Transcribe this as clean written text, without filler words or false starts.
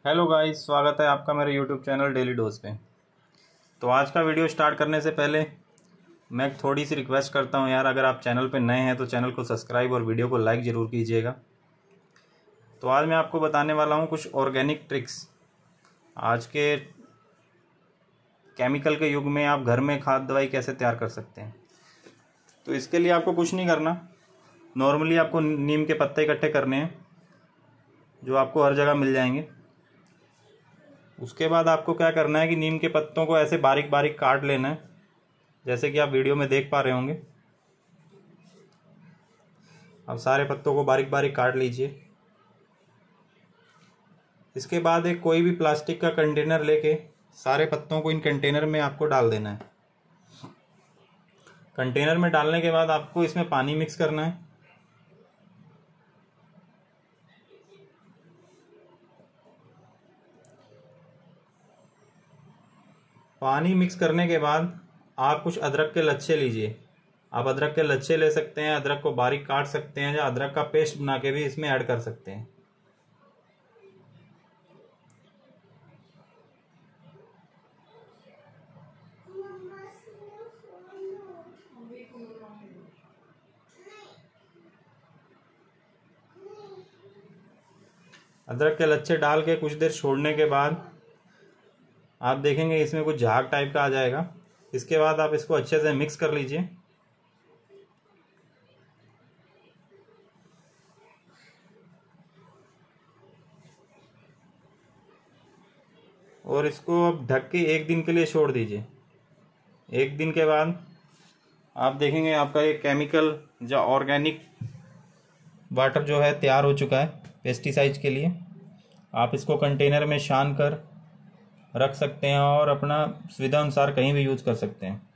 Hello guys, स्वागत है आपका मेरे यूट्यूब चैनल डेली डोज पे। तो आज का वीडियो स्टार्ट करने से पहले मैं थोड़ी सी रिक्वेस्ट करता हूं यार, अगर आप चैनल पे नए हैं तो चैनल को सब्सक्राइब और वीडियो को लाइक ज़रूर कीजिएगा। तो आज मैं आपको बताने वाला हूं कुछ ऑर्गेनिक ट्रिक्स। आज के केमिकल के युग में आप घर में खाद दवाई कैसे तैयार कर सकते हैं। तो इसके लिए आपको कुछ नहीं करना। नॉर्मली आपको नीम के पत्ते इकट्ठे करने हैं, जो आपको हर जगह मिल जाएंगे। उसके बाद आपको क्या करना है कि नीम के पत्तों को ऐसे बारीक बारीक काट लेना है, जैसे कि आप वीडियो में देख पा रहे होंगे। अब सारे पत्तों को बारीक बारीक काट लीजिए। इसके बाद एक कोई भी प्लास्टिक का कंटेनर लेके सारे पत्तों को इन कंटेनर में आपको डाल देना है। कंटेनर में डालने के बाद आपको इसमें पानी मिक्स करना है। पानी मिक्स करने के बाद आप कुछ अदरक के लच्छे लीजिए। आप अदरक के लच्छे ले सकते हैं, अदरक को बारीक काट सकते हैं, या अदरक का पेस्ट बना के भी इसमें ऐड कर सकते हैं। अदरक के लच्छे डाल के कुछ देर छोड़ने के बाद आप देखेंगे इसमें कुछ झाग टाइप का आ जाएगा। इसके बाद आप इसको अच्छे से मिक्स कर लीजिए। और इसको अब ढक के एक दिन के लिए छोड़ दीजिए। एक दिन के बाद आप देखेंगे आपका ये केमिकल या ऑर्गेनिक वाटर जो है तैयार हो चुका है पेस्टिसाइड के लिए। आप इसको कंटेनर में छान कर रख सकते हैं और अपना सुविधा अनुसार कहीं भी यूज कर सकते हैं।